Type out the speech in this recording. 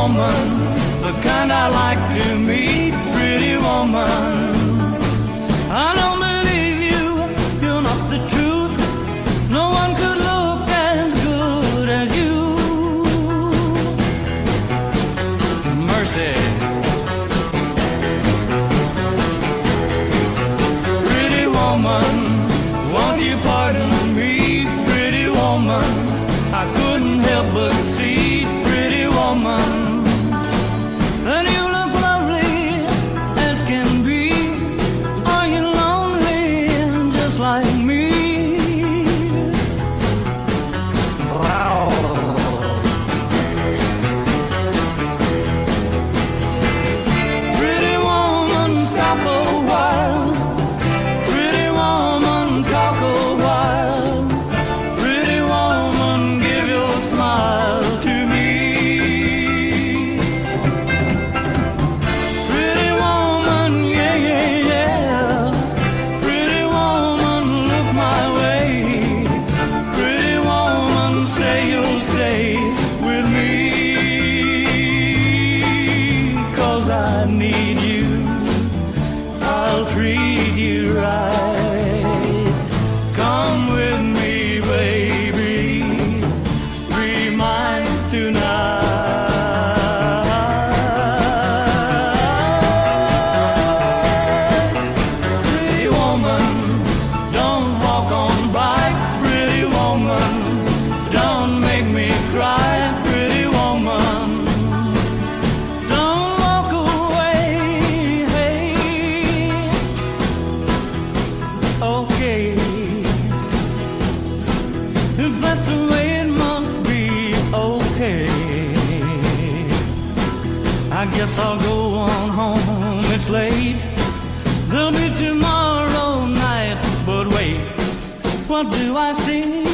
woman, the kind I like to meet. Pretty woman, I don't believe you, you're not the truth. No one could look as good as you. Mercy. Pretty woman, won't you pardon me? Pretty woman, I couldn't help but see. Pretty woman, and you look lovely as can be. Are you lonely just like me? Wow. Pretty woman, stop a while. Pretty woman, talk a while. Pretty woman, give your smile to me. Pretty woman, yeah, yeah, yeah. Pretty woman, look my way. Pretty woman, say you'll stay with me. 'Cause I need you, I'll treat you right. Come with me, baby, be mine tonight. Pretty woman, don't walk on by. Pretty woman, don't make me cry. Pretty woman, don't walk away. Hey, okay, if that's the way it must be, okay. I guess I'll go on home, it's late. There'll be tomorrow night, but wait, what do I see?